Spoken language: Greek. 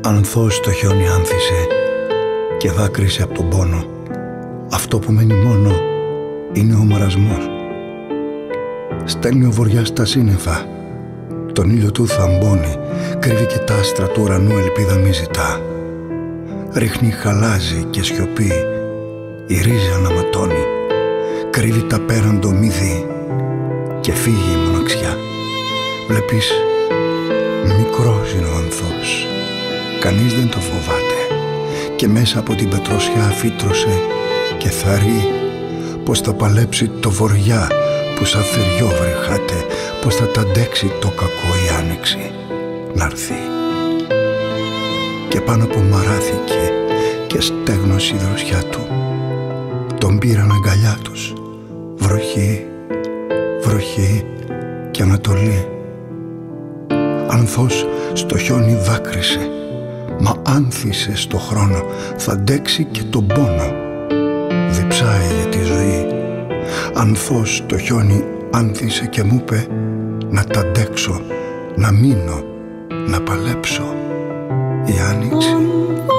Ανθός το χιόνι άνθησε και δάκρυσε από τον πόνο. Αυτό που μένει μόνο είναι ο μαρασμός. Στέλνει ο βοριάς τα σύννεφα, τον ήλιο του θαμπώνει, κρύβει και τα άστρα του ουρανού, ελπίδα μη ζητά. Ρίχνει χαλάζι και σιωπή, η ρίζα αναματώνει, κρύβει τα πέραντο μη δει και φύγει η μοναξιά. Βλέπεις, μικρός είναι ο ανθός, κανείς δεν το φοβάται, και μέσα από την πετροσιά φύτρωσε και θαρεί πως θα παλέψει το βοριά που σαν θεριό βρεχάται, πως θα τα αντέξει το κακό η άνοιξη να'ρθεί. Και πάνω που μαράθηκε και στέγνωσε η δροσιά του, τον πήραν αγκαλιά τους βροχή, βροχή και ανατολή. Ανθός στο χιόνι δάκρυσε, μα άνθησε στο χρόνο, θα αντέξει και τον πόνο, διψάει για τη ζωή. Ανθός το χιόνι άνθησε και μου είπε να τα αντέξω, να μείνω, να παλέψω. Η άνοιξη